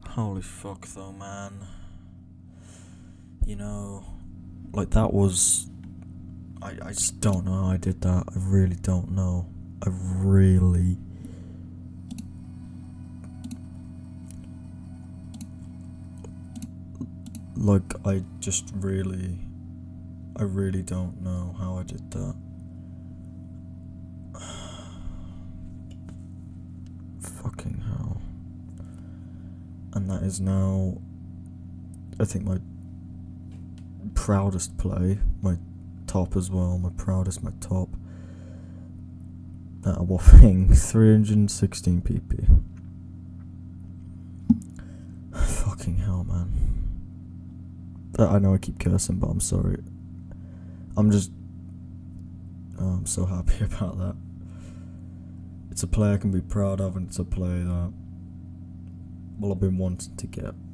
Holy fuck though, man. You know, like that was... I just don't know how I did that. I really don't know. I really... Like, I really don't know how I did that. Fucking hell. And that is now, I think, my proudest play, my top as well, my top, at a whopping 316 pp. Fucking hell, man. I know I keep cursing, but I'm sorry. I'm so happy about that. It's a play I can be proud of, and it's a play that, well, I've been wanting to get.